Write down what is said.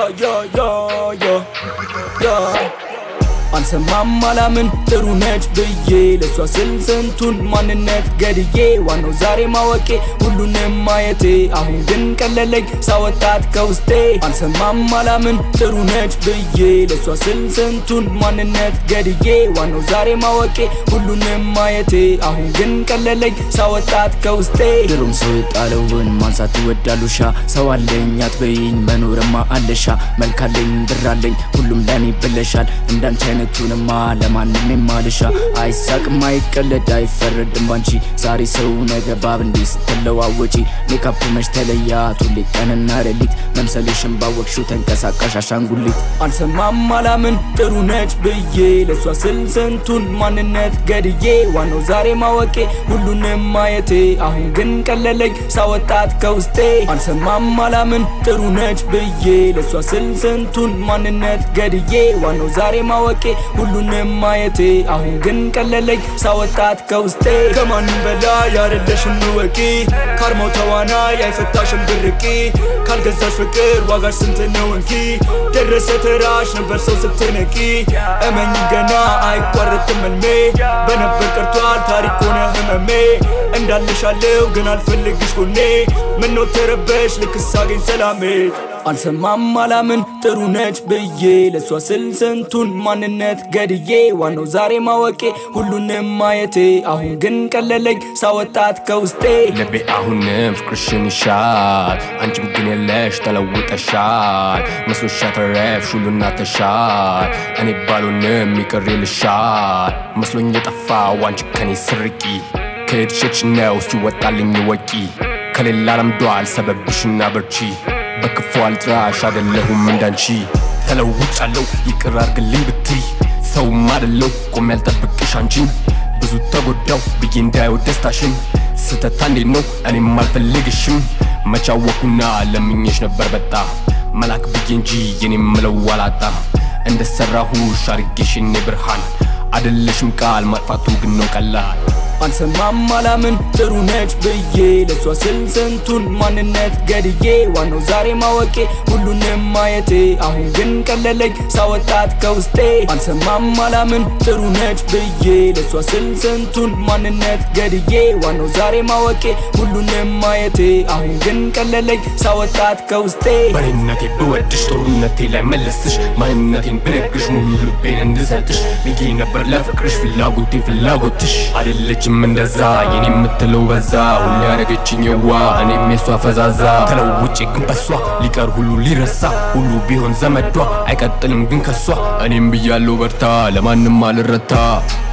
አልሰማም አላምን ጥሩ ነች ብዬ ለሷ ስል ስንቱን ማንነት ገድዬ ዋናው ዛሬ ማወቄ ሁሉንም ማየቴ አሁን ግን ቀለለኝ ሳወጣት ከውስጤ አልሰማም አላምን ጥሩ ነች ብዬ ለሷ ስል ስንቱን ማንነት ገድዬ ዋናው ዛሬ ማወቄ ሁሉንም ማየቴ አሁን ግን ቀለለኝ ሳወጣት ከውስጤ ድሮም ሰው የጣለውን ማንሳት ይወዳሉሻ ሰው አለኝ አትበይኝ መኖርማ አለሻ መልካለኝ ብራለኝ ሁሉም ለኔ ብለሻል እንዳንቺ አይነቱንማ ለማንም የማልሻ አይሳቅም አይቀለድ አይፈረድም ባንቺ ዛሬ ሰው ነገ ባብ እንዲህ ስትለዋወጪ ሜካፕ መች ተለያት ሁሌ ቀንና ሌሊት መምሰልሽን ባወቅሽው ተንቀሳቃሽ አሻንጉሊት አልሰማም አላምን ጥሩ ነች ብዬ ለሷ ስል ስንቱን ማንነት ገድዬ ዋናው ዛሬ ማወቄ ሁሉንም ማየቴ አሁን ግን ቀለለኝ ሳወጣት ከውስጤ አልሰማም አላምን ጥሩ ነች ብዬ ለሷ ስል ስንቱን ማንነት ገድዬ ዋናው ዛሬ ማወቄ ሁሉንም ማየቴ አሁን ግን ቀለለኝ ሳወጣት ከውስጤ ከማንም በላይ ያረለሽን ወቂ ካርማው ተዋናይ አይፈታሽም ብርቂ ካልገዛሽ ፍቅር ዋጋሽ ስንት ነው እንኪ ደረሰ ተራሽ ነበር ሰው ስትነቂ እመኝ ገና አይቋረጥም ህልሜ በነበር ቀርቷል ታሪክ ሆነ ህመሜ እንዳልሻለው ግን አልፈልግሽ ጎኔ ምነው ተረበሽ ልክስ አገኝ ሰላሜ አልሰማም አላምን ጥሩ ነች ብዬ ለሷ ስል ስንቱን ማንነት ገድዬ ዋናው ዛሬ ማወቄ ሁሉንም ማየቴ አሁን ግን ቀለለኝ ሳወጣት ከውስጤ ልቤ አሁንም ፍቅርሽን ይሻል አንቺም ግን የለሽ ተለውጠሻል መስሎሽ ተረፍሽ ሁሉና ተሻል እኔ ባልሆንም ይቅር ይልሻል መስሎኝ የጠፋው አንቺ ከኔ ስርቂ ከሄድሽ ነው ሲወጣልኝ ወቂ ከሌላ ለምዷል ሰበብሽና በርቺ በክፉ አልጥራሽ አይደለሁም እንዳንቺ ተለውጫለሁ ይቅር አርግልኝ ብትይ ሰውም አይደለሁ ቆሜ ያልጠብቅሽ አንቺን ብዙ ተጎዳው ብዬ እንዳይወድ ደስታሽን ስተታ እንዴት ነው እኔም አልፈልግሽም መቻወኩና ለምኜሽ ነበር በጣ መላክ ብዬ እንጂ የኔም ምለው አላጣ እንደሰራሁሽ አርጌሽ እኔ ብርሃን አይደለሽም ቃል ማጥፋቱ ግን ነው ቀላል አልሰማም አላምን ጥሩ ነች ብዬ ለሷ ስል ስንቱን ማንነት ገድዬ ዋናው ዛሬ ማወቄ ሁሉንም ማየቴ አሁን ግን ቀለለኝ ሳወጣት ከውስጤ አልሰማም አላምን ጥሩ ነች ብዬ ለሷ ስል ስንቱን ማንነት ገድዬ ዋናው ዛሬ ማወቄ ሁሉንም ማየቴ አሁን ግን ቀለለኝ ሳወጣት ከውስጤ በእኔነቴ ብወድሽ ጦርነቴ ላይ መለስሽ ማንነቴን ብነግርሽ ሙሉ ልቤን እንድሰጥሽ ብዬ ነበር ለፍቅርሽ ፍላጎትሽ አይደለች እንደዛ የኔ የምትለው በዛ ሁሌ ያረገችኝ የዋ እኔም የሷ ፈዛዛ ተለውጬ ግን በሷ ሊቀር ሁሉ ሊረሳ ሁሉ ቢሆን ዘመዷ አይቀጥልም ግን ከሷ እኔም ብያለሁ በርታ ለማንም አልረታ